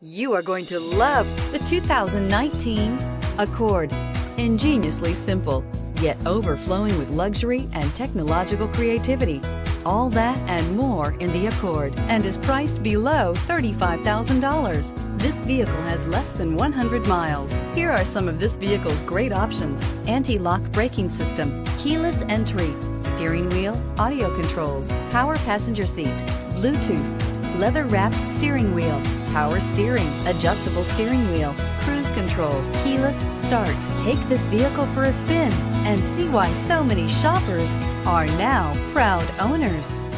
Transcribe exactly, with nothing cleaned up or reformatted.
You are going to love the two thousand nineteen Accord. Ingeniously simple, yet overflowing with luxury and technological creativity. All that and more in the Accord, and is priced below thirty-five thousand dollars. This vehicle has less than one hundred miles. Here are some of this vehicle's great options: anti-lock braking system, keyless entry, steering wheel audio controls, power passenger seat, Bluetooth, leather-wrapped steering wheel, power steering, adjustable steering wheel, cruise control, keyless start. Take this vehicle for a spin and see why so many shoppers are now proud owners.